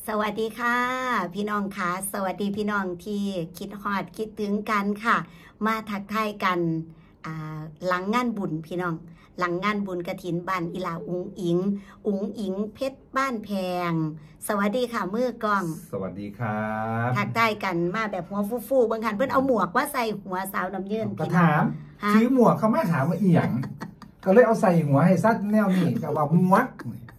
สวัสดีค่ะพี่น้องค่ะสวัสดีพี่น้องที่คิดฮอดคิดถึงกันค่ะมาทักทายกันหลังงานบุญพี่น้องหลังงานบุญกฐินบ้านอีหลาอุ๋งอิงเพชรบ้านแพงสวัสดีค่ะมือกล้องสวัสดีครับทักทายกันมาแบบหัวฟูๆบางคันเพิ่นเอาหมวกว่าใส่หัวสาวน้ำเยินพี่น้องถามซื้อหมวกเขาไม่ถามว่าอีหยังก็เลยเอาใส่หัวให้ซัดแนวนี้ก็ว่าหมวก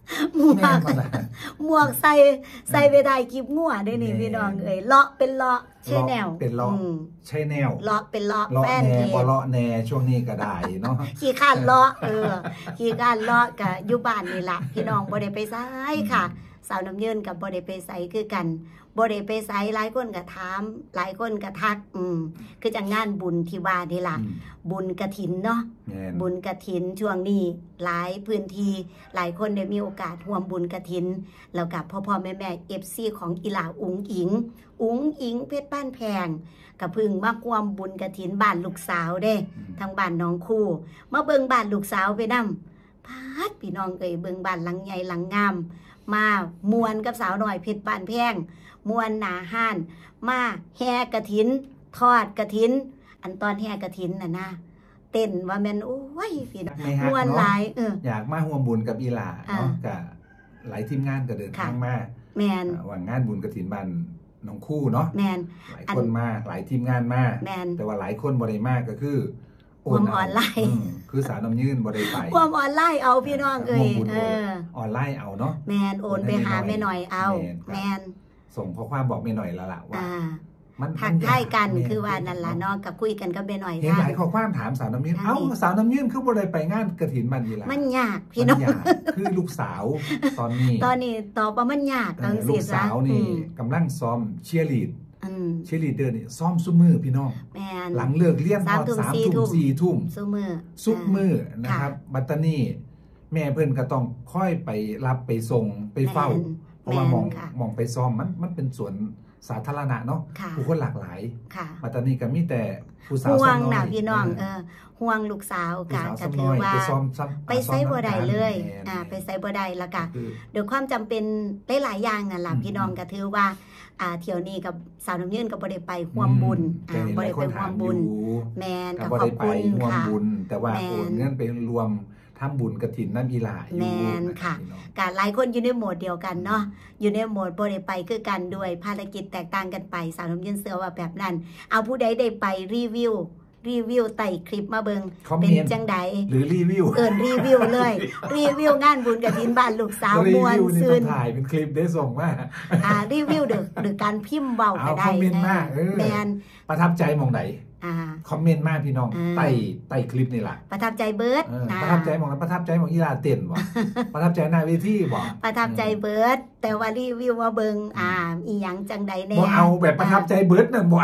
ใส่ไปได้คลิปงัวได้นี่พี่น้องเอ้ยเลาะเป็นเลาะใช่แนวเป็นเลาะใช่แนวเลาะเป็นเลาะแฟนเพจเลาะแน่ช่วงนี้ก็ได้เนาะขี้ข้านเลาะขี้ข้านเลาะกับอยู่บ้านนี่แหละพี่น้องบ่ได้ไปไสค่ะสาวน้ำเยินกับบ่ได้ไปไสคือกันบ่ได้ไปไสหลายคนก็ถามหลายคนก็ทักคือจังงานบุญที่ว่านี่ล่ะบุญกฐินเนาะบุญกฐินช่วงนี้หลายพื้นที่หลายคนได้มีโอกาสร่วมบุญกฐินแล้วกับพ่อแม่ FC ของอีหลาอุ๋งอิงเพชรบ้านแพงก็พึ่งมาร่วมบุญกฐินบ้านลูกสาวเด้ทางบ้านน้องคู่มาเบิ่งบ้านลูกสาวไปนำพาดพี่น้องเอ้ยเบิ่งบ้านหลังใหญ่หลังงามมามวนกับสาวหน่อยเพชรบ้านแพงมวนหนาห้านมาแห่กฐินทอดกฐินอันตอนแห่กฐินน่ะนะเต้นว่าแม่นโอ้ยพี่น้องมวนหลายอยากมาร่วมบุญกับอีหลาเนาะก็หลายทีมงานก็เดินทางมาแม่นว่างานบุญกฐินบ้านน้องคู่เนาะแม่นหลายคนมาหลายทีมงานมาแต่ว่าหลายคนบ่ได้มาก็คือความออนไลน์คือสาวน้ำยืนบ่ได้ไปความออนไลน์เอาพี่น้องเอ้ยออนไลน์เอาเนาะแม่นโอนไปหาแม่หน่อยเอาแม่นส่งข้อความบอกแม่หน่อยแล้วล่ะว่ามันทักทายกันคือว่านั่นล่ะเนาะกับคุยกันกับแม่หน่อยเห็นหลายข้อความถามสาวน้ำยืนเอ้าสาวน้ำยืนคือบ่ได้ไปงานกฐินบ้านอีหลามันยากพี่น้องคือลูกสาวตอนนี้ตอบว่ามันยากจังซี่ลูกสาวนี่กำลังซ้อมเชียร์ลีดเดอร์นี่ซ้อมซุมือพี่น้องหลังเลิกเรียนตอน3 ทุ่ม 4 ทุ่มซุมือนะครับบัตตานี่แม่เพื่อนก็ต้องค่อยไปรับไปส่งไปเฝ้าเพราะว่ามองไปซ้อมมันเป็นสวนสาธารณะเนาะผู้คนหลากหลายบัตตานี่ก็มีแต่ผู้สาวห่วงนะพี่น้องห่วงลูกสาวก็คือว่าไปไซบ่ได้เลยไปไซบ่ได้แล้วก็โดยความจำเป็นหลายอย่างนั่นแหละพี่น้องก็ถือว่าเที่ยวนี้กับสาวน้ำยืนก็บ่ได้ไปร่วมบุญบ่ได้ไปร่วมบุญแม่นก็ขอบคุณค่ะแต่ว่าโอนเงินไปรวมทำบุญกฐินนั่นอีหลาแม่นค่ะการหลายคนอยู่ในโหมดเดียวกันเนาะอยู่ในโหมดบ่ได้ไปคือกันด้วยภารกิจแตกต่างกันไปสาวน้ำยืนเชื่อว่าแบบนั้นเอาผู้ใดได้ไปรีวิวไต่คลิปมาเบิงเป็นจังใดหรือรีวิวรีวิวเลยรีวิวงานบุญกฐินบ้านลูกสาวมวนซืนถ่ายเป็นคลิปได้ส่งมารีวิวหรือการพิมพ์เบาก็ได้คอมเมนต์มากแมนประทับใจมองไหนคอมเมนต์มากพี่น้องไต่คลิปนี่แหละประทับใจเบิร์ดประทับใจมองนั้นประทับใจมองอีลาเต้นบ่ประทับใจหน้าเวทีบ่ประทับใจเบิร์ดแต่ว่ารีวิวว่าเบิงอีหยังจังใดแน่บ่เอาแบบประทับใจเบิร์ดนั่นบ่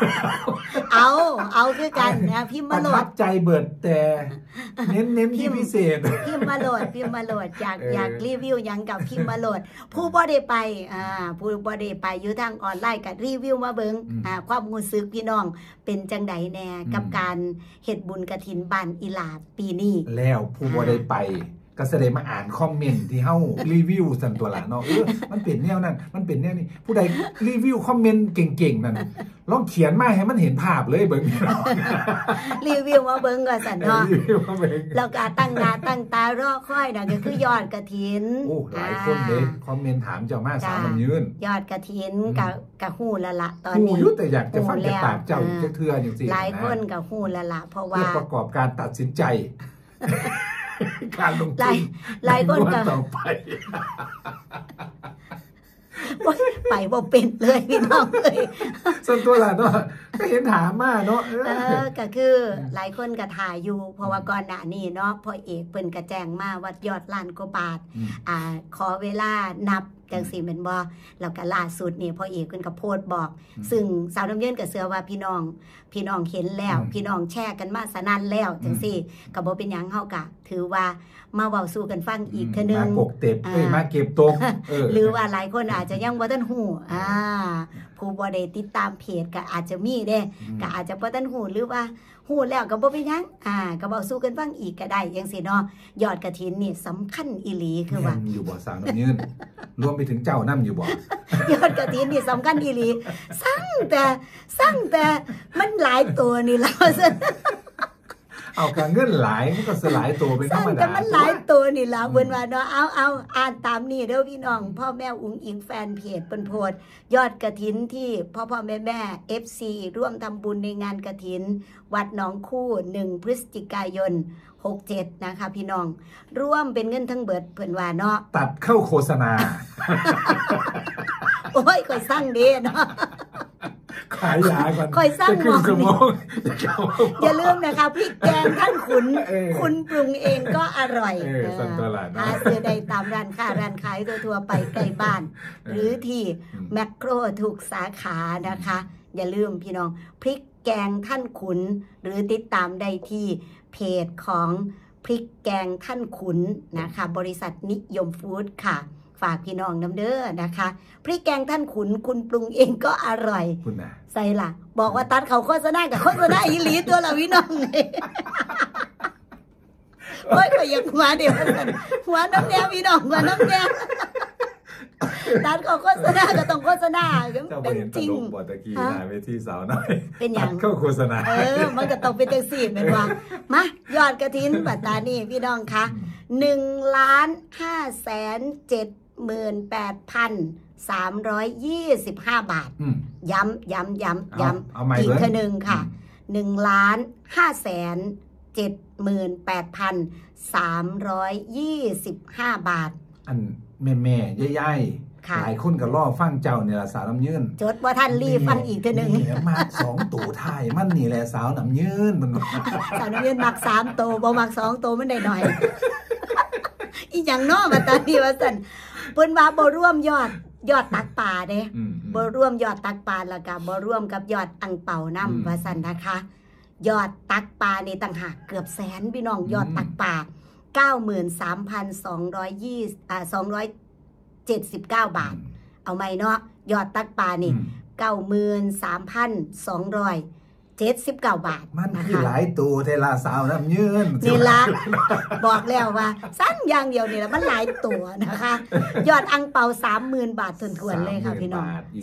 เอาคือกันนะพิมพ์มาโหลดประทับใจเบิร์ดแต่เน้นที่พิเศษพิมพ์มาโหลดอยากรีวิวหยังกับพิมพ์มาโหลดผู้บ่ได้ไปผู้บ่ได้ไปอยู่ทางออนไลน์ก็รีวิวมาเบิงความรู้สึกพี่น้องเป็นจังใดแน่กับการเฮ็ดบุญกฐินบ้านอีหลาปีนี้แล้วผู้บ่ได้ไปก็แสดงมาอ่านคอมเมนต์ที่เฮารีวิวสั่นตัวละเนาะมันเป็นแนวนั้นมันเป็นแนวนี้ผู้ใดรีวิวคอมเมนต์เก่งๆนั่นลองเขียนมาให้มันเห็นภาพเลยเบิ่งรีวิวมาเบิ่งก็สั่นเนาะแล้วก็ตั้งหน้าตั้งตารอคอยน่ะก็คือยอดกฐินโอ้หลายคนเด้คอมเมนต์ถามเจ้ามาสาวน้ำยืนยอดกฐินก็ฮู้แล้วล่ะตอนนี้ฮู้แต่อยากจะฟังจากปากเจ้าเทื่อจังซี่หลายคนก็ฮู้แล้วล่ะเพราะว่าประกอบการตัดสินใจการลงทุนหลายคนก็ต่อไปบ่เป็นเลยพี่น้องเลยส่วนตัวล่ะเนาะก็เห็นถามมาเนาะก็คือหลายคนก็ถ่ายอยู่เพราะว่าก่อนหน้านี้เนาะพ่อเอกเพิ่นก็แจ้งมาว่ายอดล้านกว่าบาทขอเวลานับจังซี่แม่นบ่แล้วก็ล่าสุดนี่พ่อเอกเพิ่นก็โพสต์บอกซึ่งสาวน้ำยืนก็เชื่อว่าพี่น้องเห็นแล้วพี่น้องแชร์กันมาสนั่นแล้วจังซี่ก็บ่เป็นหยังเฮาก็ถือว่ามาเว้าสู่กันฟังอีกเทื่อนึงมากกเต็บมาเก็บตกหรือว่าหลายคนอาจจะยังบ่ทันฮู้ผู้บ่ได้ติดตามเพจก็อาจจะมีเด้ก็อาจจะบ่ทันฮู้หรือว่าฮู้แล้วก็บ่เป็นหยังก็เว้าสู่กันฟังอีกก็ได้จังซี่เนาะยอดกฐินนี่สำคัญอีหลีคือว่าอยู่บ่สาวน้ำยืนรวมไปถึงเจ้านั่อยู่บ่ยอดกฐินนี่สำคัญอีหลีสั่งแต่มันหลายตัวนี่แล้วเอาการเงินหลายมันก็สลายตัวเป็นธรรมดาแต่มันหลายตัวนี่ล่ะเพิ่นว่าเนาะเอาอ่านตามนี่เด้อพี่น้องพ่อแม่อุ๋งอิงแฟนเพจเพิ่นโพสต์ยอดกฐินที่พ่อแม่ FC ร่วมทำบุญในงานกฐินวัดหนองคู่1พฤศจิกายน67นะคะพี่น้องร่วมเป็นเงินทั้งเบิดเพิ่นว่าเนาะตัดเข้าโฆษณาโอ้ยค่อยสร้างเด้เนาะขายยาก่อนค่อยสร้างหมองอย่าลืมนะคะพริกแกงท่านขุนคุณปรุงเองก็อร่อยหาซื้อได้ตามร้านค้าร้านขายทั่วไปใกล้บ้านหรือที่แมคโครทุกสาขานะคะอย่าลืมพี่น้องพริกแกงท่านขุนหรือติดตามได้ที่เพจของพริกแกงท่านขุนนะคะบริษัทนิยมฟู้ดค่ะฝากพี่น้องน้ำเด้อนะคะพริกแกงท่านขุนคุณปรุงเองก็อร่อยใส่ล่ะบอกว่าตัดเขาโฆษณากับโฆษณาอีหลีตัวเราพี่น้องโอ้ยก็ยังหัวเดียวกันหัวน้ำแดงพี่น้องหัวน้ำแดงตัดเขาโฆษณาก็ต้องโฆษณาเป็นจริงบอตะกี้หายไปที่สาวน้อยเป็นอย่างเข้าโฆษณามันก็ต้องเป็นจังซี่เป็นว่ามายอดกฐินบัดตานี่พี่น้องคะ1,577,325 บาทย้ำอีกทีนึงค่ะ1,577,325 บาทอันแม่ๆย่ายๆหลายคนก็รอฟังเจ้าเนี่ยสาวน้ำยืนจดว่าท่านรีฟังอีกทีนึงมา2ตัวท้ายมันนี่แหละสาวน้ำยืนมันสาวน้ำยืนมัก3ตัวบ่มัก2ตัวมันได้หน่อยอีหยังเนาะมาตอนนี้ว่าซั่นเพิ่นว่าบ่ร่วมยอดตักป่าเด้บ่ร่วมยอดตักป่าแล้วก็บ่ร่วมกับยอดอังเปานำว่าซั่นนะคะยอดตักป่านี่ต่างหากเกือบแสนพี่น้องยอดตักป่า93,279 บาทเอาไหมเนาะยอดตักป่านี่93,279 บาทมันคือหลายตัวเทลาสาวน้ำยืนนี่ละบอกแล้วว่าสั้นอย่างเดียวนี่แหละมันหลายตัวนะคะยอดอังเปา 30,000 บาททวนๆเลยค่ะพี่น้อง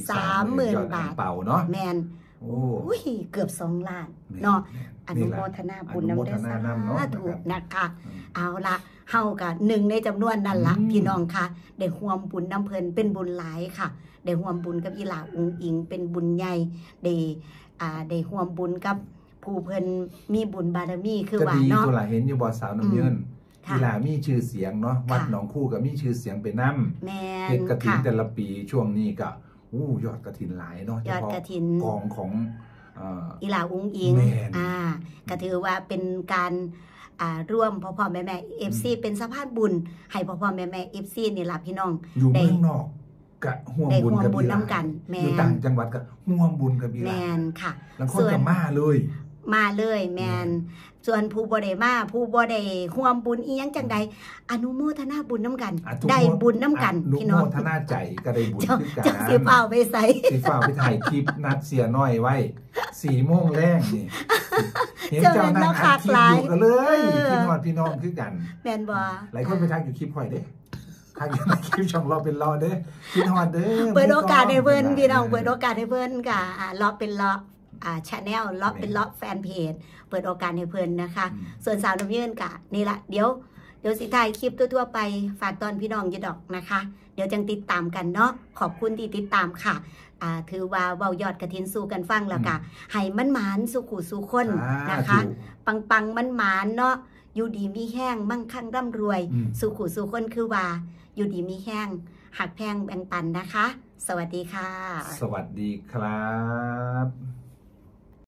30,000 บาทเปาเนาะแมนโอ้ยเกือบ2 ล้านเนาะอนุโมทนาบุญนำได้สาธุนะคะเอาละเฮากับ1ในจำนวนนั่นละพี่น้องค่ะได้ร่วมบุญน้ำเพลินเป็นบุญหลายค่ะได้ร่วมบุญกับอีหลาอุ๋งอิงเป็นบุญใหญ่ได้ร่วมบุญกับผู้เพิ่นมีบุญบารมีคือว่าเนาะก็ดีตัวละเห็นอยู่บ่สาวน้ำเงินอีหลามีชื่อเสียงเนาะวัดหนองคู่ก็มีชื่อเสียงไปนำเฮ็ดกฐินแต่ละปีช่วงนี้ก็ยอดกฐินหลายเนาะยอดกฐินกองของอีหลาอุ๋งอิงก็ถือว่าเป็นการร่วมพ่อแม่ FC เป็นสะพานบุญให้พ่อแม่ FC นี่ล่ะพี่น้องอยู่เมืองนอกกะห่วงบุญกับกันแม่อยู่ต่างจังหวัดก็ห่วงบุญกับแม่นค่ะแล้วคนก็มาเลยแม่นส่วนผู้บ่ได้มาผู้บ่ได้ห่วงบุญอีหยังจังใดอนุโมทนาบุญนำกันได้บุญนำกันพี่น้องอนุโมทนาใจก็ได้บุญคือกันจังสิเฝ้าไปใส่สิเฝ้าไปถ่ายคลิปนัดเสียน้อยไว้ 4:00 นนี่เห็นเจ้านั่งอัดคลิปอยู่กันเลยพี่น้องคือกันแม่นบ่หลายคนไปทักอยู่คลิปค่อยเด้ทักอยู่ในคลิปช่องรอเป็นรอเด้พี่ฮอดเด้อเปิดโอกาสให้เพิ่นพี่น้องเปิดโอกาสให้เพิ่นก็รอเป็นรอchannel ล็อกเป็นล็อกแฟนเพจเปิดโอกาสให้เพิ่นนะคะส่วนสาวน้ำยืนกะนี่ละเดี๋ยวสิถ่ายคลิปทั่วๆไปฝากตอนพี่น้องอย่าดอกนะคะเดี๋ยวจังติดตามกันเนาะขอบคุณที่ติดตามค่ะถือว่าเว้ายอดกฐินสู่กันฟังแล้วก็ให้มันหมานสู่ขู่สู่คนนะคะปังมันหมานเนาะอยู่ดีมีแห้งมั่งคั่งร่ำรวยสู่ขู่สู่คนคือว่าอยู่ดีมีแห้งหักแพงแบ่งปันนะคะสวัสดีค่ะสวัสดีครับ